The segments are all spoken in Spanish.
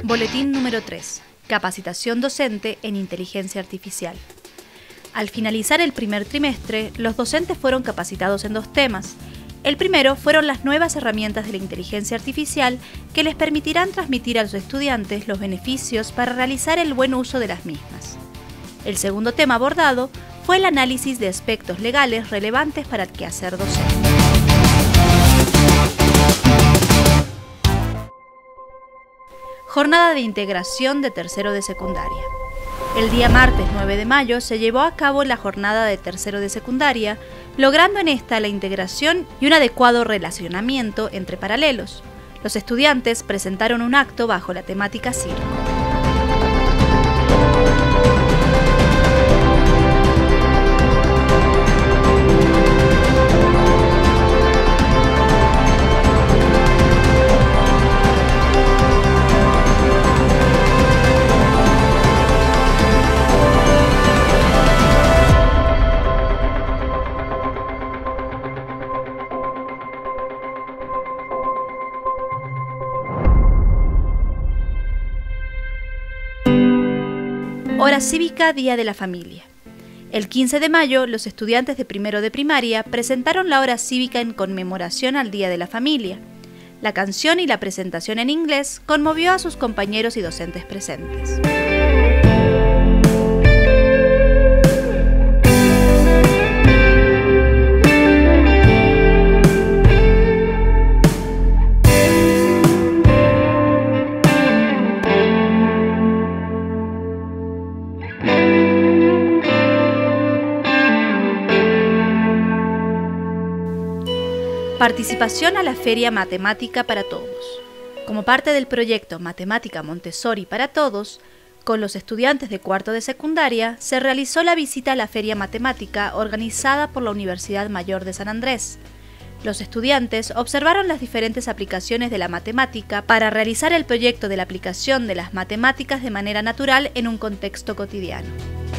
Boletín número 3. Capacitación docente en inteligencia artificial. Al finalizar el primer trimestre, los docentes fueron capacitados en 2 temas. El primero fueron las nuevas herramientas de la inteligencia artificial que les permitirán transmitir a los estudiantes los beneficios para realizar el buen uso de las mismas. El segundo tema abordado fue el análisis de aspectos legales relevantes para el quehacer docente. Jornada de integración de tercero de secundaria. El día martes 9 de mayo se llevó a cabo la jornada de tercero de secundaria, logrando en esta la integración y un adecuado relacionamiento entre paralelos. Los estudiantes presentaron un acto bajo la temática circo. Hora cívica, Día de la Familia. El 15 de mayo, los estudiantes de primero de primaria presentaron la hora cívica en conmemoración al Día de la Familia. La canción y la presentación en inglés conmovió a sus compañeros y docentes presentes. Participación a la Feria Matemática para Todos. Como parte del proyecto Matemática Montessori para Todos, con los estudiantes de cuarto de secundaria, se realizó la visita a la Feria Matemática organizada por la Universidad Mayor de San Andrés. Los estudiantes observaron las diferentes aplicaciones de la matemática para realizar el proyecto de la aplicación de las matemáticas de manera natural en un contexto cotidiano.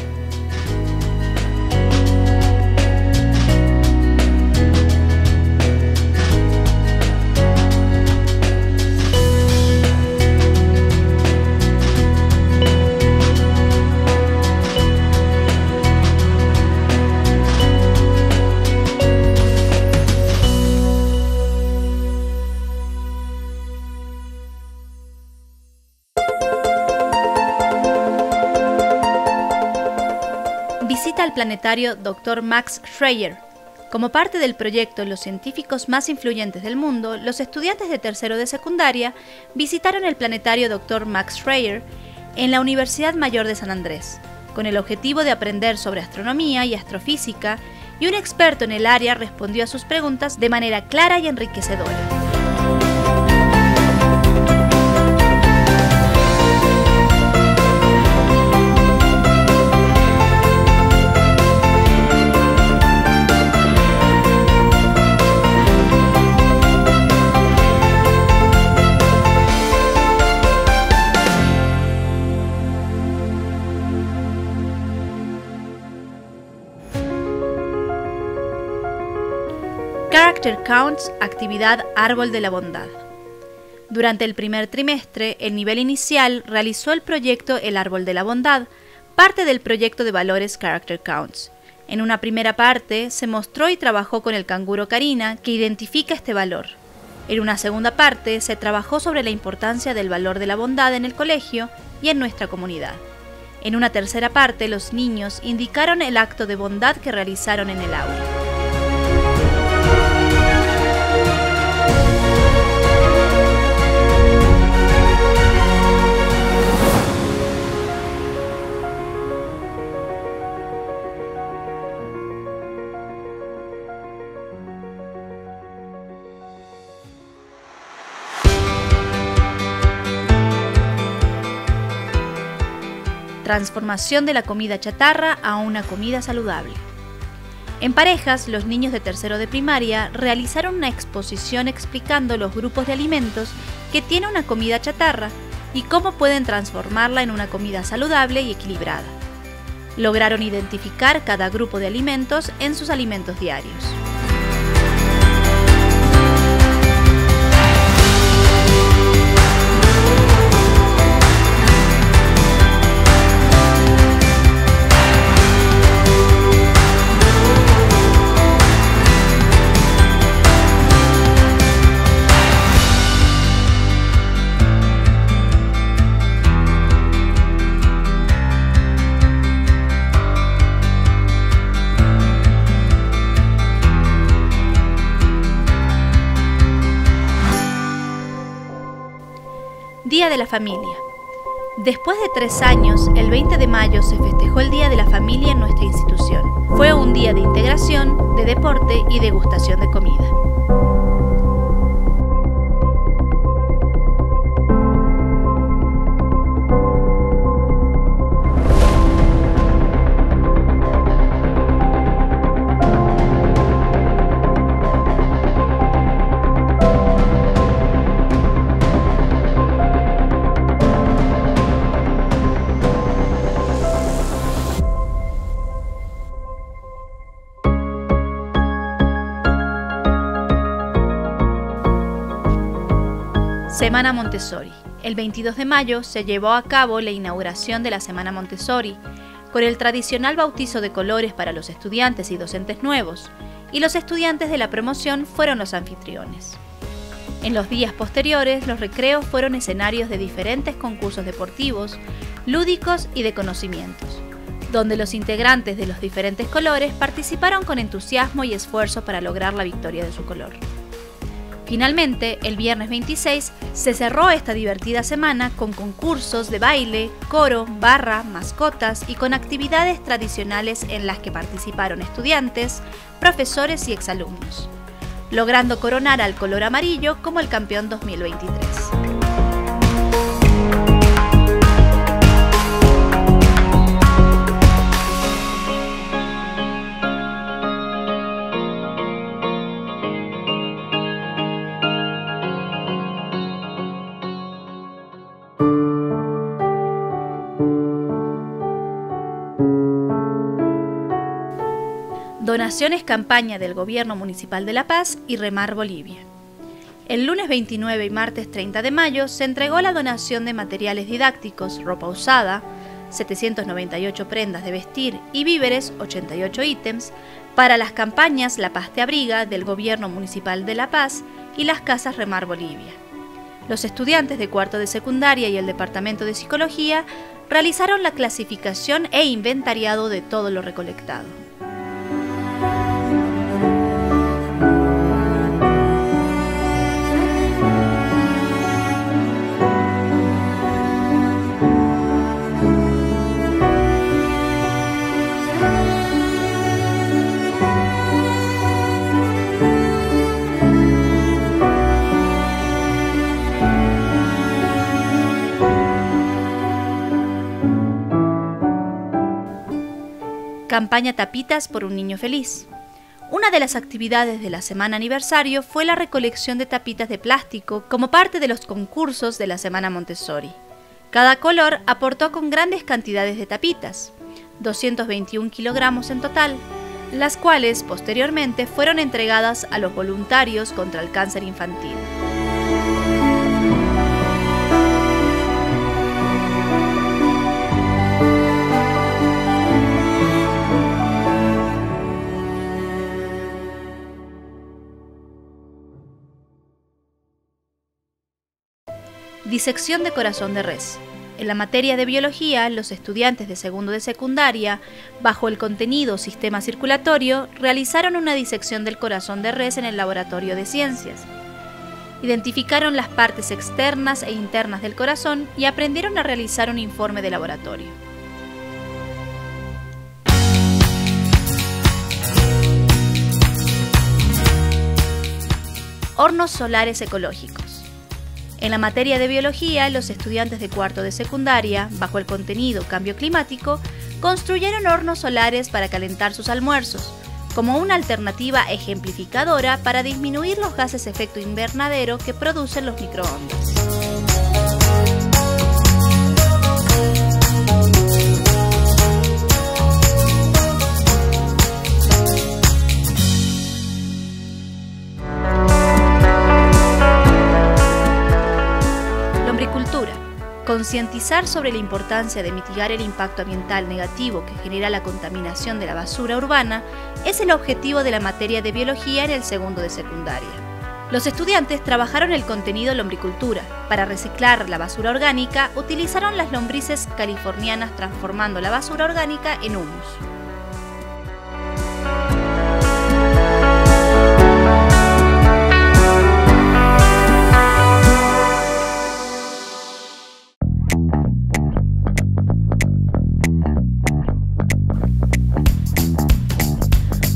Visita al planetario Dr. Max Schreyer. Como parte del proyecto Los científicos más influyentes del mundo, los estudiantes de tercero de secundaria visitaron el planetario Dr. Max Schreyer en la Universidad Mayor de San Andrés, con el objetivo de aprender sobre astronomía y astrofísica, y un experto en el área respondió a sus preguntas de manera clara y enriquecedora. Character Counts, actividad Árbol de la Bondad. Durante el primer trimestre, el nivel inicial realizó el proyecto El Árbol de la Bondad, parte del proyecto de valores Character Counts. En una primera parte, se mostró y trabajó con el canguro Karina, que identifica este valor. En una segunda parte, se trabajó sobre la importancia del valor de la bondad en el colegio y en nuestra comunidad. En una tercera parte, los niños indicaron el acto de bondad que realizaron en el aula. Transformación de la comida chatarra a una comida saludable. En parejas, los niños de tercero de primaria realizaron una exposición explicando los grupos de alimentos que tiene una comida chatarra y cómo pueden transformarla en una comida saludable y equilibrada. Lograron identificar cada grupo de alimentos en sus alimentos diarios. la Familia. Después de 3 años, el 20 de mayo se festejó el Día de la Familia en nuestra institución. Fue un día de integración, de deporte y degustación de comida. Semana Montessori. El 22 de mayo se llevó a cabo la inauguración de la Semana Montessori, con el tradicional bautizo de colores para los estudiantes y docentes nuevos, y los estudiantes de la promoción fueron los anfitriones. En los días posteriores, los recreos fueron escenarios de diferentes concursos deportivos, lúdicos y de conocimientos, donde los integrantes de los diferentes colores participaron con entusiasmo y esfuerzo para lograr la victoria de su color. Finalmente, el viernes 26 se cerró esta divertida semana con concursos de baile, coro, barra, mascotas y con actividades tradicionales en las que participaron estudiantes, profesores y exalumnos, logrando coronar al color amarillo como el campeón 2023. Donaciones campaña del Gobierno Municipal de La Paz y Remar Bolivia. El lunes 29 y martes 30 de mayo se entregó la donación de materiales didácticos, ropa usada, 798 prendas de vestir y víveres, 88 ítems, para las campañas La Paz te abriga del Gobierno Municipal de La Paz y las Casas Remar Bolivia. Los estudiantes de cuarto de secundaria y el Departamento de Psicología realizaron la clasificación e inventariado de todo lo recolectado. Campaña Tapitas por un niño feliz. Una de las actividades de la semana aniversario fue la recolección de tapitas de plástico como parte de los concursos de la Semana Montessori. Cada color aportó con grandes cantidades de tapitas, 221 kilogramos en total, las cuales posteriormente fueron entregadas a los voluntarios contra el cáncer infantil. Disección de corazón de res. En la materia de biología, los estudiantes de segundo de secundaria, bajo el contenido Sistema Circulatorio, realizaron una disección del corazón de res en el laboratorio de ciencias. Identificaron las partes externas e internas del corazón y aprendieron a realizar un informe de laboratorio. Hornos solares ecológicos. En la materia de biología, los estudiantes de cuarto de secundaria, bajo el contenido Cambio Climático, construyeron hornos solares para calentar sus almuerzos, como una alternativa ejemplificadora para disminuir los gases efecto invernadero que producen los microondas. Concientizar sobre la importancia de mitigar el impacto ambiental negativo que genera la contaminación de la basura urbana es el objetivo de la materia de biología en el segundo de secundaria. Los estudiantes trabajaron el contenido lombricultura. Para reciclar la basura orgánica, utilizaron las lombrices californianas transformando la basura orgánica en humus.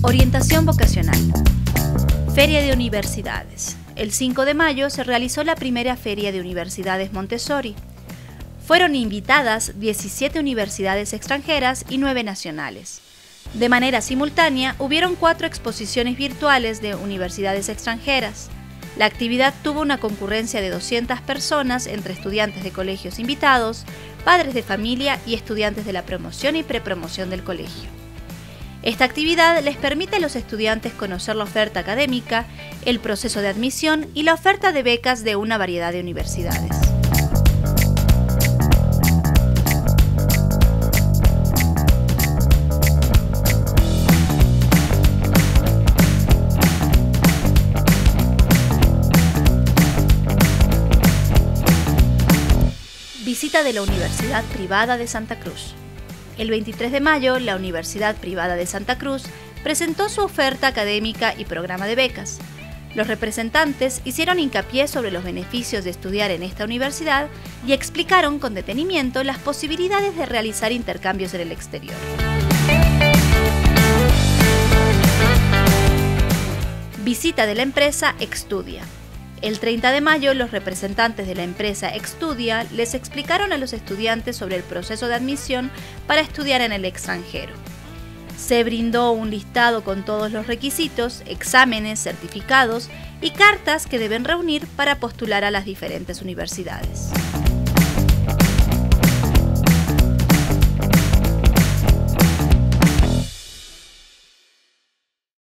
Orientación vocacional. Feria de Universidades. El 5 de mayo se realizó la primera Feria de Universidades Montessori. Fueron invitadas 17 universidades extranjeras y 9 nacionales. De manera simultánea, hubieron 4 exposiciones virtuales de universidades extranjeras. La actividad tuvo una concurrencia de 200 personas entre estudiantes de colegios invitados, padres de familia y estudiantes de la promoción y prepromoción del colegio. Esta actividad les permite a los estudiantes conocer la oferta académica, el proceso de admisión y la oferta de becas de una variedad de universidades. Visita de la Universidad Privada de Santa Cruz. El 23 de mayo, la Universidad Privada de Santa Cruz presentó su oferta académica y programa de becas. Los representantes hicieron hincapié sobre los beneficios de estudiar en esta universidad y explicaron con detenimiento las posibilidades de realizar intercambios en el exterior. Visita de la empresa Extudia. El 30 de mayo, los representantes de la empresa Extudia les explicaron a los estudiantes sobre el proceso de admisión para estudiar en el extranjero. Se brindó un listado con todos los requisitos, exámenes, certificados y cartas que deben reunir para postular a las diferentes universidades.